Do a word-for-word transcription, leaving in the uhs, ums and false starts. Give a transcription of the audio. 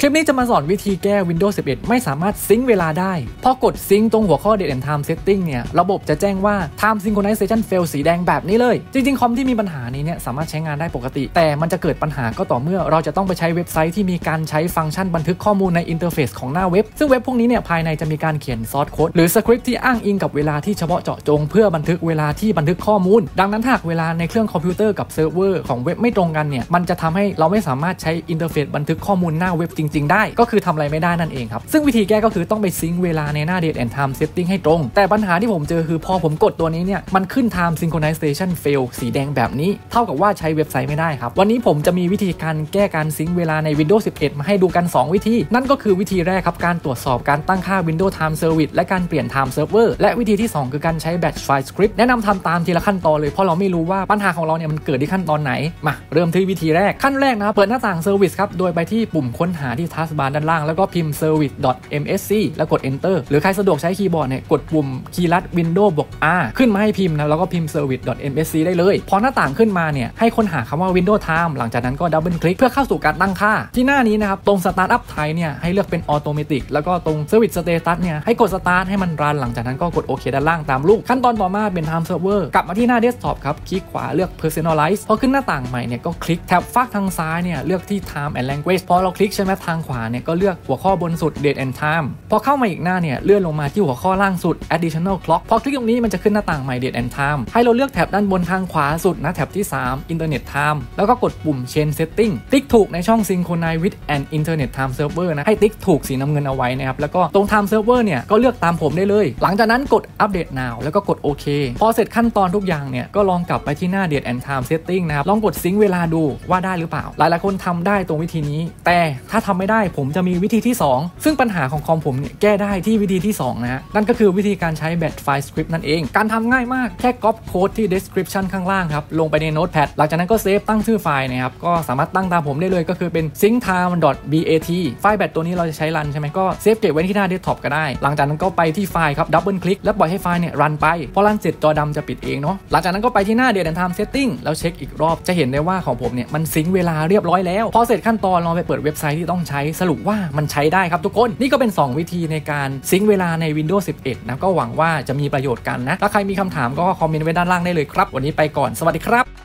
ลิปนี้จะมาสอนวิธีแก้ Windows สิบเอ็ด ไม่สามารถซิงค์เวลาได้พอกดซิงค์ตรงหัวข้อ Date and Time Setting เนี่ยระบบจะแจ้งว่า Time Synchronization Fail สีแดงแบบนี้เลยจริงๆคอมที่มีปัญหานี้เนี่ยสามารถใช้งานได้ปกติแต่มันจะเกิดปัญหาก็ต่อเมื่อเราจะต้องไปใช้เว็บไซต์ที่มีการใช้ฟังก์ชันบันทึกข้อมูลในอินเทอร์เฟซของหน้าเว็บซึ่งเว็บพวกนี้เนี่ยภายในจะมีการเขียนซอร์สโค้ดหรือสคริปต์ที่อ้างอิงกับเวลาที่เฉพาะเจาะจงเพื่อบันทึกเวลาที่บันทึกข้อมูลดังนั้นหากเวลาในเครื่องคอมพิวเตอร์กับเซิร์ฟเวอร์ของเว็บไม่ตรงกันเนี่ยมันจะทำให้เราไม่สามารถใช้อินเทอร์เฟซบันทึกข้อมูลหน้าเว็บจริงๆได้ก็คือทำอะไรไม่ได้นั่นเองครับซึ่งวิธีแก้ก็คือต้องไปซิงค์เวลาในหน้า Date and Time Setting ให้ตรงแต่ปัญหาที่ผมเจอคือพอผมกดตัวนี้เนี่ยมันขึ้น Time Synchronization Fail สีแดงแบบนี้เท่ากับว่าใช้เว็บไซต์ไม่ได้ครับวันนี้ผมจะมีวิธีการแก้การซิงค์เวลาใน Windows สิบเอ็ด มาให้ดูกันสองวิธีนั่นก็คือวิธีแรกครับการตรวจสอบการตั้งค่า Windows Time Service และการเปลี่ยน Time Server และวิธีที่สองคือการใช้ Batch File Script แนะนำทำตามทีละขั้นตอนเลยเพราะเราไม่รู้ว่าปัญหาของเราเนี่ยมันเกิดที่ขั้นตอนไหนมาเริ่มที่วิธีแรกขั้นแรกนะเปิดหน้าต่าง Service ครับโดยไปที่ปุ่มค้นหาที่ Taskbar ด้านล่างแล้วก็พิมพ์ service.msc แล้วกด enter หรือใครสะดวกใช้คีย์บอร์ดเนี่ยกดปุ่มคีย์ลัด Windows บวก R ขึ้นมาให้พิมพ์นะแล้วก็พิมพ์ service.msc ได้เลยพอหน้าต่างขึ้นมาเนี่ยให้ค้นหาคำว่า Windows Time หลังจากนั้นก็ดับเบิลคลิกเพื่อเข้าสู่การตั้งค่าที่หน้านี้นะครับตรง Startup Type เนี่ยให้เลือกเป็น Automatic แล้วก็ตรง Service Status เนี่ยให้กด Start ให้มันรันหลังจากนั้นก็กดโอเคด้านล่างตามรูปขั้นตอนต่อมาเป็น Time Server กลับมาที่หน้า Desktop ครับคลิกขวาเลือก Personalize พอขึ้นหน้าต่างใหม่เนี่ยก็คลิกแท็บฝากทางซ้ายเนี่ยเลือกที่ Time and Language พอเราคลิกใช่ไหมทางขวาเนี่ยก็เลือกหัวข้อบนสุด Date and Time พอเข้ามาอีกหน้าเนี่ยเลื่อนลงมาที่หัวข้อล่างสุด Additional Clock พอคลิกตรงนี้มันจะขึ้นหน้าต่างใหม่ Date and Time ให้เราเลือกแท็บด้านบนทางขวาสุดนะแท็บที่สาม Internet Time แล้วก็กดปุ่ม Change Setting ติ๊กถูกในช่อง Synchronize with an Internet Time Server นะให้ติ๊กถูกสีน้ำเงินเอาไว้นะครับแล้วก็ตรง Time Server เนี่ยก็เลือกตามผมได้เลยหลังจากนั้นกด Update Now แล้วก็กดโอเคพอเสร็จขั้นตอนทุกอย่างเนี่ยก็ลองกลับไปที่หน้า Date and Time Setting นะครับลองกดซิงค์เวลาดูว่าได้หรือเปล่าหลายๆคนทำได้ตรงวิธีนี้แต่ถ้าทำไม่ได้ผมจะมีวิธีที่สองซึ่งปัญหาของคอมผมเนี่ยแก้ได้ที่วิธีที่สองนะฮะนั่นก็คือวิธีการใช้ Batch File Script นั่นเองการทำง่ายมากแค่ Copy โค้ดที่ Description ข้างล่างครับลงไปใน Notepad หลังจากนั้นก็เซฟตั้งชื่อไฟล์นะครับก็สามารถตั้งตามผมได้เลยก็คือเป็น synctime.bat ไฟล์แบตตัวนี้เราจะใช้รันใช่ไหมก็เซฟเก็บไว้ที่หน้า Desktop ก็ได้หลังจากนั้นก็ไปที่ไฟล์ครับดับเบิลคลิกแล้วปล่อยให้ไฟล์เนี่ยรันไปพอรันเสร็จจอดำจะปิดเองเนาะหลังจากนั้นก็ไปที่หน้า Date and Time Setting แล้วเช็คอีกรอบจะเห็นได้ว่าของผมเนี่ยมันซิงค์เวลาเรียบร้อยแล้วพอเสร็จขั้นตอนลองไปเปิดเว็บไซต์ที่ต้องใช้สรุปว่ามันใช้ได้ครับทุกคนนี่ก็เป็นสองวิธีในการซิงค์เวลาใน Windows สิบเอ็ด นะก็หวังว่าจะมีประโยชน์กันนะถ้าใครมีคำถามก็คอมเมนต์ไว้ด้านล่างได้เลยครับวันนี้ไปก่อนสวัสดีครับ